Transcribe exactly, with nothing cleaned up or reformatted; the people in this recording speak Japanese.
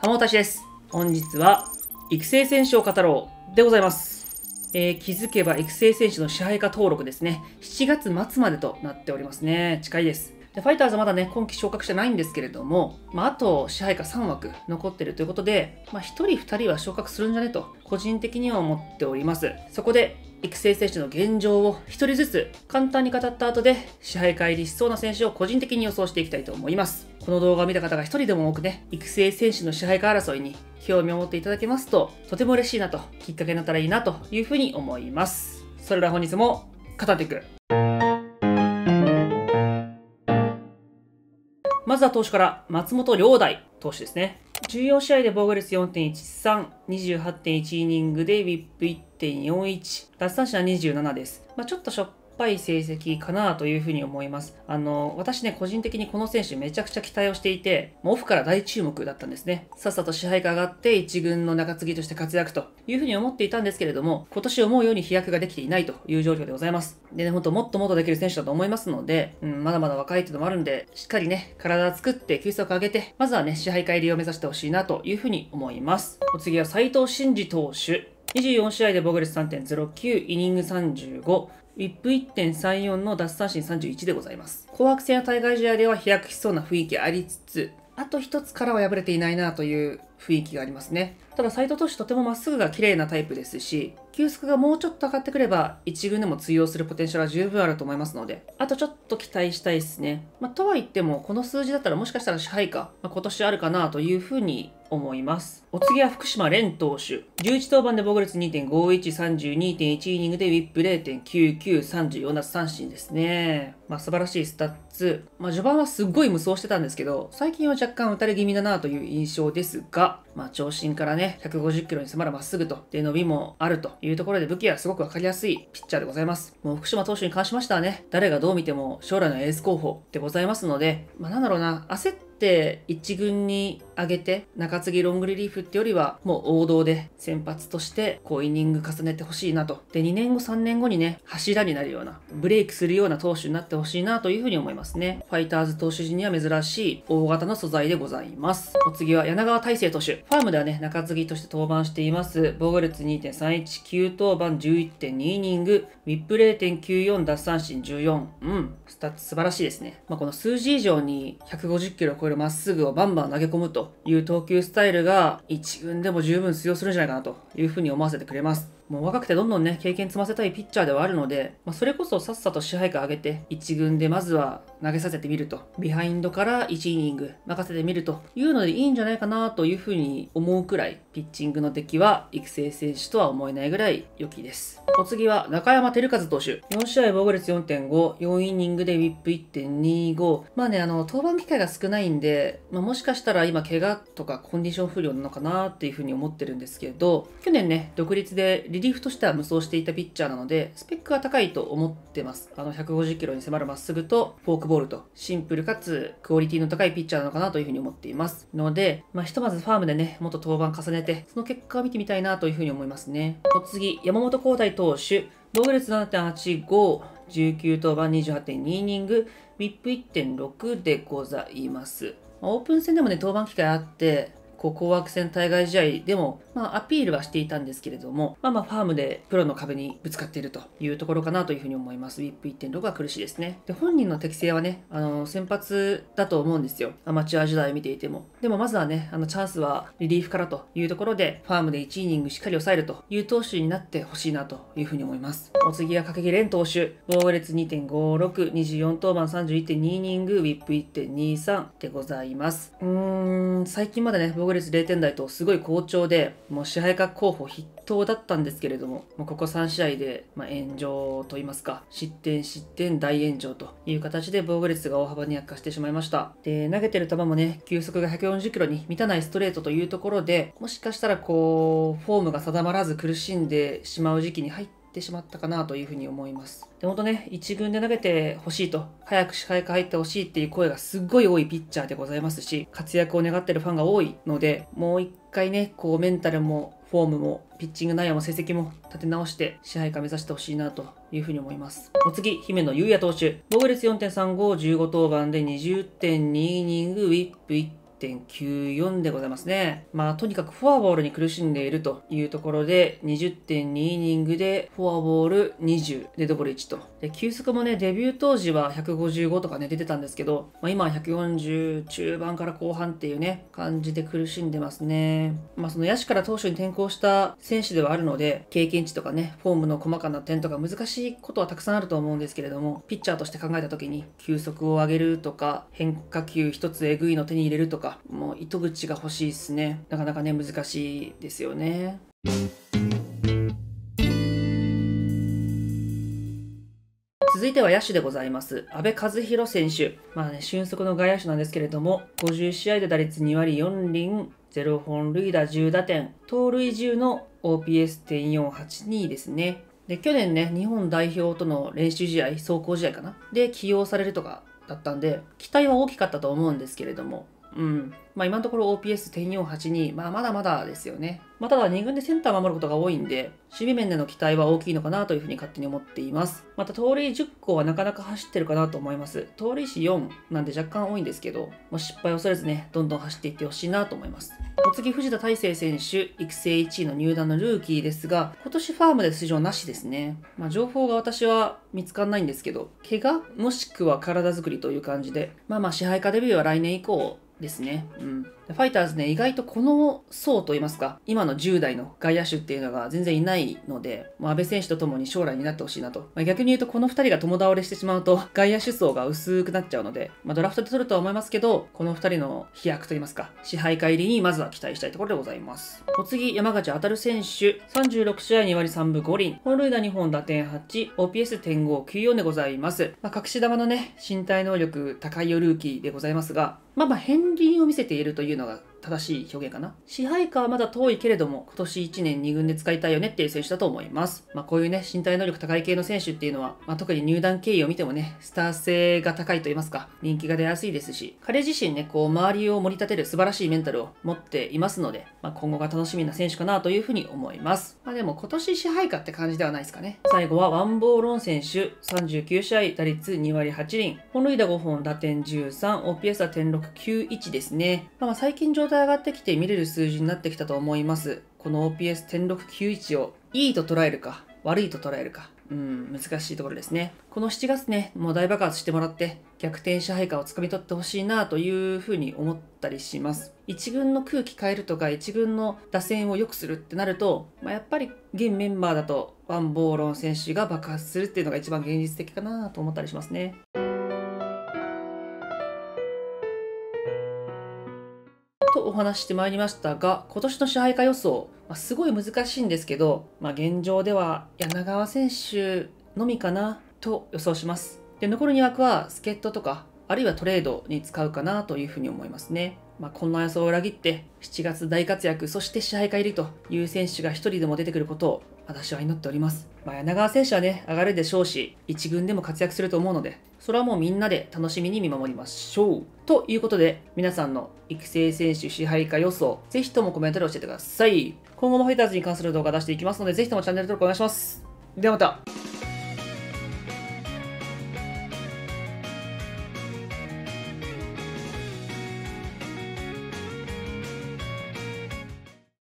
浜本です。本日は育成選手を語ろうでございます。えー、気づけば育成選手の支配下登録ですね。しちがつ末までとなっておりますね。近いです。でファイターズはまだね、今季昇格してないんですけれども、まあ、あと支配下さんわく残ってるということで、まあ、ひとりふたりは昇格するんじゃねと、個人的には思っております。そこで、育成選手の現状をひとりずつ簡単に語った後で、支配下入りしそうな選手を個人的に予想していきたいと思います。この動画を見た方がひとりでも多くね、育成選手の支配下争いに興味を持っていただけますと、とても嬉しいなと、きっかけになったらいいなというふうに思います。それでは本日も語っていく。まずは投手から松本亮大投手ですね。じゅうよんしあいで防御率 よんてんいちさん、にじゅうはちてんいち イニングで ウィップいってんよんいち、奪三振はにじゅうななです。まあ、ちょっとしょっぱい成績かなというふうに思います。あの、私ね、個人的にこの選手めちゃくちゃ期待をしていて、オフから大注目だったんですね。さっさと支配下上がっていち軍の中継ぎとして活躍というふうに思っていたんですけれども、今年思うように飛躍ができていないという状況でございます。でね、ほんともっともっとできる選手だと思いますので、うん、まだまだ若いっていうのもあるんで、しっかりね、体を作って球速を上げて、まずはね、支配下入りを目指してほしいなというふうに思います。お次は斉藤慎二投手。にじゅうよんしあいで防御率 さんてんゼロきゅう、イニングさんじゅうご、ウィップ いってんさんよん の奪三振さんじゅういちでございます。紅白戦や対外試合では飛躍しそうな雰囲気ありつつ、あと一つからは破れていないなという雰囲気がありますね。ただ斉藤投手とてもまっすぐが綺麗なタイプですし、球速がもうちょっと上がってくればいち軍でも通用するポテンシャルは十分あると思いますので、あとちょっと期待したいですね。まあ、とは言ってもこの数字だったらもしかしたら支配下、まあ、今年あるかなというふうに思います。お次は福島蓮投手。じゅういち登板で防御率 にてんごいち、さんじゅうにてんいち イニングでウィップ れいてんきゅうきゅう、さんじゅうよん奪三振ですね。まあ素晴らしいスタッツ。まあ序盤はすっごい無双してたんですけど、最近は若干打たれ気味だなという印象ですが、まあ長身からね、ひゃくごじゅっキロに迫るまっすぐと、で伸びもあるというところで武器はすごくわかりやすいピッチャーでございます。もう福島投手に関しましてはね、誰がどう見ても将来のエース候補でございますので、まあなんだろうな、焦っていち軍に上げて中継ぎロングリリーフってよりはもう王道で先発としてこうイニング重ねてほしいなと。で、にねんごさんねんごにね、柱になるような、ブレイクするような投手になってほしいなというふうに思いますね。ファイターズ投手陣には珍しい大型の素材でございます。お次は柳川大成投手。ファームではね、中継ぎとして登板しています。防御率 にてんさんいち、きゅう登板 じゅういってんに イニング、ウィップ れいてんきゅうよん、奪三振じゅうよん。うん、スタッツ素晴らしいですね。まあ、この数字以上にひゃくごじゅっキロを超えるまっすぐをバンバン投げ込むという投球スタイルがいち軍でも十分通用するんじゃないかなというふうに思わせてくれます。もう若くてどんどんね、経験積ませたいピッチャーではあるので、まあ、それこそさっさと支配下上げて、いち軍でまずは投げさせてみると、ビハインドからいちイニング任せてみるというのでいいんじゃないかなというふうに思うくらい、ピッチングの出来は育成選手とは思えないぐらい良きです。お次は中山照和投手。よんしあい防御率 よんてんご、よんイニングでウィップ いってんにご。まあね、あの、登板機会が少ないんで、まあ、もしかしたら今怪我とかコンディション不良なのかなっていうふうに思ってるんですけど、去年ね、独立でリリーフとしては無双していたピッチャーなので、スペックは高いと思ってます。あの、ひゃくごじゅっキロに迫るまっすぐとフォークボールと、シンプルかつクオリティの高いピッチャーなのかなというふうに思っています。ので、まあ、ひとまずファームでね、もっと登板重ねて、その結果を見てみたいなというふうに思いますね。お次、山本浩大投手。防御率 ななてんはちご、じゅうきゅう登板 にじゅうはちてんに イニング、ウィップ いってんろく でございます。オープン戦でもね、登板機会あって、こう紅白戦対外試合でも、まあ、アピールはしていたんですけれども、まあまあファームでプロの壁にぶつかっているというところかなというふうに思います。ウィップ いってんろく は苦しいですね。で、本人の適性はね、あの、先発だと思うんですよ。アマチュア時代を見ていても。でもまずはね、あの、チャンスはリリーフからというところで、ファームでいちイニングしっかり抑えるという投手になってほしいなというふうに思います。お次は掛木蓮投手。防御率 にてんごろく、にじゅうよん登板 さんじゅういってんに イニング、ウィップ いってんにさん でございます。うーん、最近までね、防御率れいてん台とすごい好調で、もう支配下候補筆頭だったんですけれども、もうここさんしあいで、まあ、炎上といいますか、失点失点大炎上という形で防御率が大幅に悪化してしまいました。で、投げてる球もね、球速がひゃくよんじゅっキロに満たないストレートというところで、もしかしたらこう、フォームが定まらず苦しんでしまう時期に入ってってしまったかなというふうに思います。で、ほんとね、一軍で投げてほしいと、早く支配下入ってほしいっていう声がすっごい多いピッチャーでございますし、活躍を願ってるファンが多いので、もう一回ね、こうメンタルもフォームもピッチング内容も成績も立て直して支配下目指してほしいなというふうに思います。お次、姫野裕也投手。防御率 よんてんさんご、じゅうご登板で にじゅってんに イニング、ウィップいってんてんきゅうよん でございますね。まあ、とにかくフォアボールに苦しんでいるというところで、にじゅってんにイニングでフォアボールにじゅう、デッドボールいちと。で、球速もね、デビュー当時はひゃくごじゅうごとかね、出てたんですけど、まあ、今はひゃくよんじゅう中盤から後半っていうね、感じで苦しんでますね。まあ、その野手から投手に転向した選手ではあるので、経験値とかね、フォームの細かな点とか難しいことはたくさんあると思うんですけれども、ピッチャーとして考えた時に、球速を上げるとか、変化球一つえぐいの手に入れるとか、もう糸口が欲しいですね。なかなかね、難しいですよね。続いては野手でございます。阿部和弘選手。まあね、俊足の外野手なんですけれども、ごじゅう試合で打率に割よん厘、ゼロ本塁打じゅう打点、盗塁じゅうの オーピーエスてんよんはちに ですね。で、去年ね、日本代表との練習試合、壮行試合かなで起用されるとかだったんで、期待は大きかったと思うんですけれども、うん。まあ今のところ オーピーエスてんよんはちに、まあまだまだですよね。まあただに軍でセンターを守ることが多いんで、守備面での期待は大きいのかなというふうに勝手に思っています。また盗塁じゅっこはなかなか走ってるかなと思います。盗塁数よんなんで若干多いんですけど、もう失敗を恐れずね、どんどん走っていってほしいなと思います。お次、藤田大成選手、育成いちいの入団のルーキーですが、今年ファームで出場なしですね。まあ情報が私は見つかんないんですけど、怪我もしくは体作りという感じで、まあまあ支配下デビューは来年以降、ですね。うん。ファイターズね、意外とこの層といいますか、今のじゅう代の外野手っていうのが全然いないので、もう安倍選手と共に将来になってほしいなと。まあ、逆に言うと、このふたりが共倒れしてしまうと、外野手層が薄くなっちゃうので、まあ、ドラフトで取るとは思いますけど、このふたりの飛躍といいますか、支配下入りにまずは期待したいところでございます。お次、山口渉選手、さんじゅうろく試合に割さんぶご厘、本塁打にほん打点はち、オーピーエスてんごきゅうよん でございます。まあ、隠し球のね、身体能力高いよルーキーでございますが、まあまあ、片鱗を見せているというのが正しい表現かな。支配下はまだ遠いけれども、今年いちねんに軍で使いたいよねっていう選手だと思います。まあこういうね、身体能力高い系の選手っていうのは、まあ特に入団経緯を見てもね、スター性が高いと言いますか、人気が出やすいですし、彼自身ね、こう周りを盛り立てる素晴らしいメンタルを持っていますので、まあ今後が楽しみな選手かなというふうに思います。まあでも今年支配下って感じではないですかね。最後はワンボーロン選手、さんじゅうきゅう試合、打率に割はち厘、本塁打ごほん、打点じゅうさん、オーピーエス は点ろくきゅういちですね。まあ、まあ最近状態上がってきて見れる数字になってきたと思います。この オーピーエスてんろくきゅういち をいいと捉えるか、悪いと捉えるか。うん、難しいところですね。このしちがつね、もう大爆発してもらって、逆転支配下をつかみ取ってほしいなというふうに思ったりします。一軍の空気変えるとか、一軍の打線を良くするってなると、まあ、やっぱり現メンバーだと、ワンボーロン選手が爆発するっていうのが一番現実的かなと思ったりしますね。とお話してまいりましたが、今年の支配下予想、まあ、すごい難しいんですけど、まあ、現状では柳川選手のみかなと予想します。で、残るに枠は助っ人とか、あるいはトレードに使うかなというふうに思いますね。まあ、こんな予想を裏切って、しちがつ大活躍、そして支配下入りという選手が一人でも出てくることを私は祈っております。まあ、柳川選手はね、上がるでしょうし、一軍でも活躍すると思うので、それはもうみんなで楽しみに見守りましょう。ということで、皆さんの育成選手支配下予想、ぜひともコメントで教えてください。今後もファイターズに関する動画出していきますので、ぜひともチャンネル登録お願いします。ではまた。